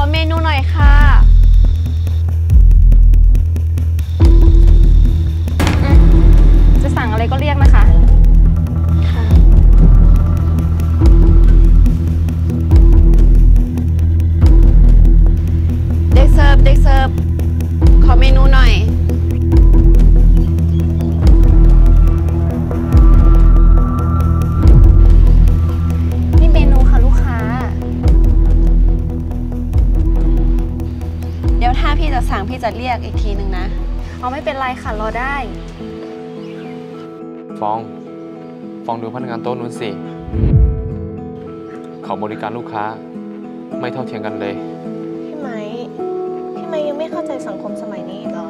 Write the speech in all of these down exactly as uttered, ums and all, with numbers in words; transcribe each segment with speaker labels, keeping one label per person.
Speaker 1: เมนูหน่อยค่ะจะสั่งอะไรก็เรียกนะคะค่ะเด็กเสิร์ฟเด็กเสิร์ฟขอเมนูหน่อยนี่เมนูค่ะลูกค้าเดี๋ยวถ้าพี่จะสั่งพี่จะเรียกอีกทีหนึ่งนะเอาไม่เป็นไรค่ะรอได้
Speaker 2: ฟองฟองดูพนักงานโต๊ะนู้นสิเขาบริการลูกค้าไม่เท่าเทียมกันเลย
Speaker 3: พี่ไม้พี่ไม้ยังไม่เข้าใจสังคมสมัยนี้อีกเหรอ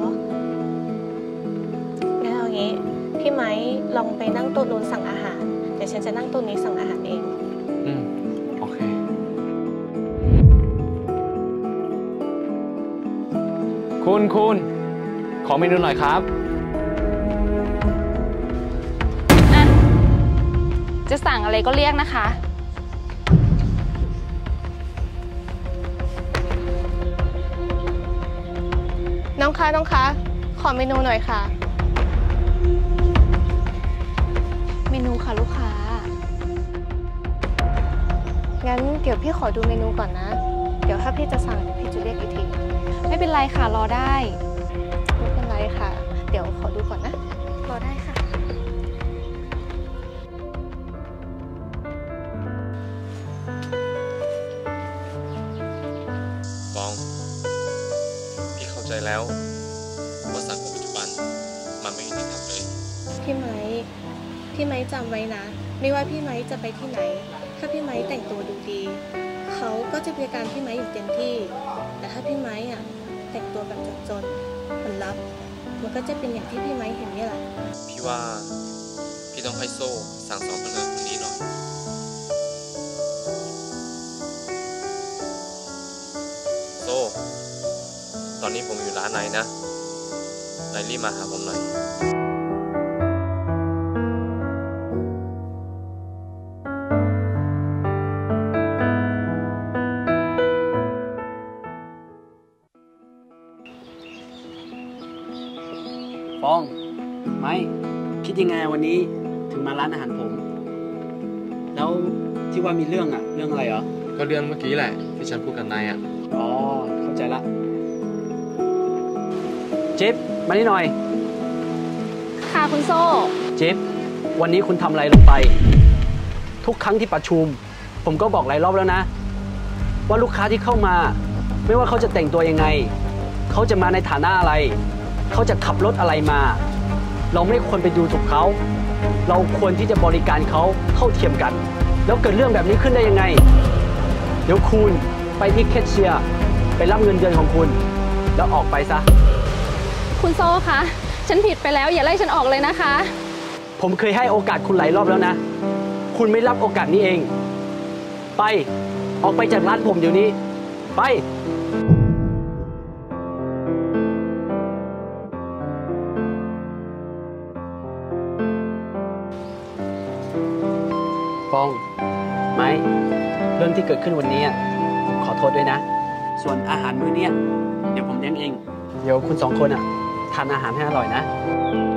Speaker 3: งั้นเอางี้พี่ไม้ลองไปนั่งโต๊ะนู้นสั่งอาหารเดี๋ยวฉันจะนั่งโต๊ะนี้สั่งอาหารเอง
Speaker 2: อืมโอเคคุณคุณขอเมนูหน่อยครับ
Speaker 1: จะสั่งอะไรก็เรียกนะคะ
Speaker 3: น้องคะน้องคะขอเมนูหน่อยค่ะ
Speaker 1: เมนูค่ะลูกค้า
Speaker 3: งั้นเดี๋ยวพี่ขอดูเมนูก่อนนะเดี๋ยวถ้าพี่จะสั่งเดี๋ยวพี่จะเรียกอีกที
Speaker 1: ไม่เป็นไรค่ะรอได้
Speaker 3: ไม่เป็นไรค่ะเดี๋ยวขอดูก่อนนะ
Speaker 1: รอได้ค่ะ
Speaker 2: ฟองพี่เข้าใจแล้วว่าสังคมปัจจุบันมันไม่ยุติธรรมเลย
Speaker 3: พี่ไม้พี่ไม้จำไว้นะไม่ว่าพี่ไม้จะไปที่ไหนถ้าพี่ไม้แต่งตัวดูดีเขาก็จะบริการพี่ไม้อย่างเต็มที่แต่ถ้าพี่ไม้อ่ะแต่งตัวแบบจนๆผลลัพธ์มันก็จะเป็นอย่างที่พี่ไม้เห็นนี่แหละ
Speaker 2: พี่ว่าพี่ต้องให้โซ่สั่งสอนพนักงานคนนี้หน่อยโซ่ตอนนี้ผมอยู่ร้านไหนนะนายรีบมาหาผมหน่อย
Speaker 4: ฟองไม้คิดยังไงวันนี้ถึงมาร้านอาหารผมแล้วที่ว่ามีเรื่องอะเรื่องอะไรเหรอ
Speaker 2: ก็เรื่องเมื่อกี้แหละที่ฉันพูดกับนายอะ
Speaker 4: อ๋อเข้าใจละจิ๊บมานี่หน่อย
Speaker 1: ค่ะคุณโซ่
Speaker 4: จิ๊บวันนี้คุณทำอะไรลงไปทุกครั้งที่ประชุมผมก็บอกหลายรอบแล้วนะว่าลูกค้าที่เข้ามาไม่ว่าเขาจะแต่งตัวยังไงเขาจะมาในฐานะอะไรเขาจะขับรถอะไรมาเราไม่ควรไปดูถูกเขาเราควรที่จะบริการเขาเท่าเทียมกันแล้วเกิดเรื่องแบบนี้ขึ้นได้ยังไงเดี๋ยวคุณไปที่แคชเชียร์ไปรับเงินเดือนของคุณแล้วออกไปซะ
Speaker 1: คุณโซ่คะฉันผิดไปแล้วอย่าไล่ฉันออกเลยนะคะ
Speaker 4: ผมเคยให้โอกาสคุณหลายรอบแล้วนะคุณไม่รับโอกาสนี้เองไปออกไปจากร้านผมเดี๋ยวนี้ไปฟองไม้เรื่องที่เกิดขึ้นวันนี้ขอโทษด้วยนะส่วนอาหารมื้อนี้เดี๋ยวผมเลี้ยงเองเดี๋ยวคุณสองคนอ่ะทานอาหารให้อร่อยนะ